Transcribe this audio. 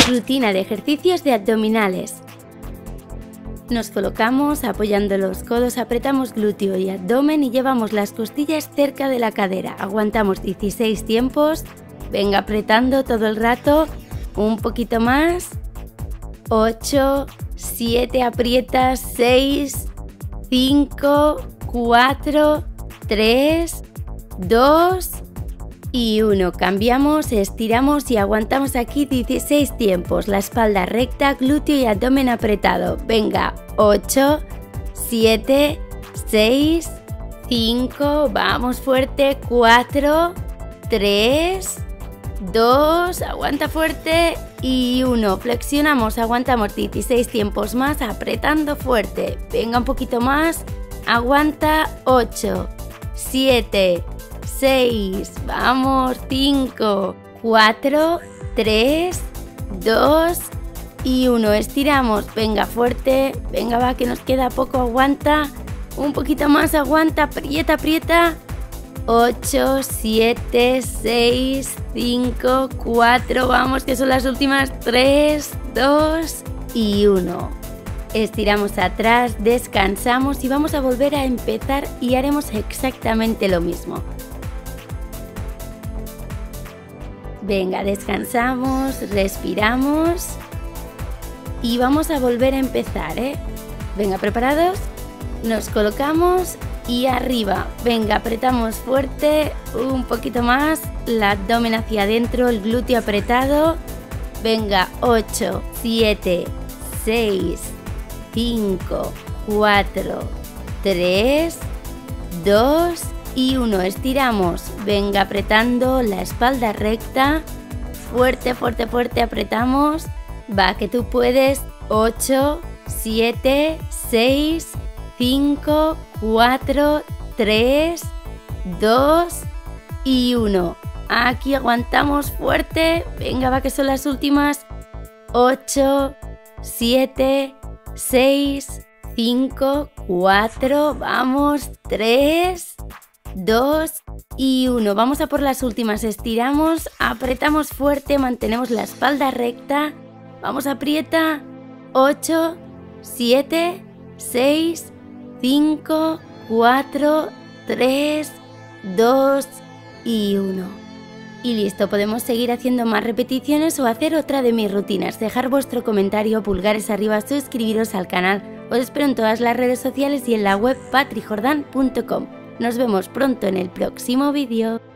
Rutina de ejercicios de abdominales. Nos colocamos apoyando los codos, apretamos glúteo y abdomen y llevamos las costillas cerca de la cadera. Aguantamos 16 tiempos. Venga apretando todo el rato. Un poquito más. 8, 7, aprieta, 6, 5, 4, 3, 2 y 1. Cambiamos, estiramos y aguantamos aquí 16 tiempos. La espalda recta, glúteo y abdomen apretado. Venga, 8, 7, 6, 5, vamos fuerte, 4, 3, 2, aguanta fuerte y 1. Flexionamos, aguantamos 16 tiempos más, apretando fuerte. Venga un poquito más, aguanta 8, 7, 6, vamos, 5, 4, 3, 2 y 1. Estiramos, venga fuerte, venga va que nos queda poco, aguanta, un poquito más, aguanta, aprieta, aprieta. 8, 7, 6, 5, 4, vamos que son las últimas, 3, 2 y 1. Estiramos atrás, descansamos y vamos a volver a empezar y haremos exactamente lo mismo. Venga, descansamos, respiramos y vamos a volver a empezar, ¿eh? Venga, ¿preparados? Nos colocamos y arriba. Venga, apretamos fuerte, un poquito más, el abdomen hacia adentro, el glúteo apretado. Venga, 8, 7, 6, 5, 4, 3, 2 y 1. Estiramos, venga apretando la espalda recta, fuerte, fuerte, fuerte, apretamos, va que tú puedes, 8, 7, 6, 5, 4, 3, 2 y 1. Aquí aguantamos fuerte, venga va que son las últimas, 8, 7, 6, 5, 4, vamos, 3, 2 y 1. Vamos a por las últimas, estiramos, apretamos fuerte, mantenemos la espalda recta, vamos aprieta, 8, 7, 6, 5, 4, 3, 2 y 1. Y listo, podemos seguir haciendo más repeticiones o hacer otra de mis rutinas. Dejar vuestro comentario, pulgares arriba, suscribiros al canal. Os espero en todas las redes sociales y en la web patrijordan.com. Nos vemos pronto en el próximo vídeo.